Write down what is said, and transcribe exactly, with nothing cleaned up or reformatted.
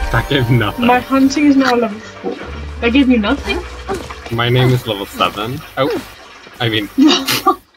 That gave nothing. My hunting is now level four. That gave you nothing? My name is level seven. Oh, I mean...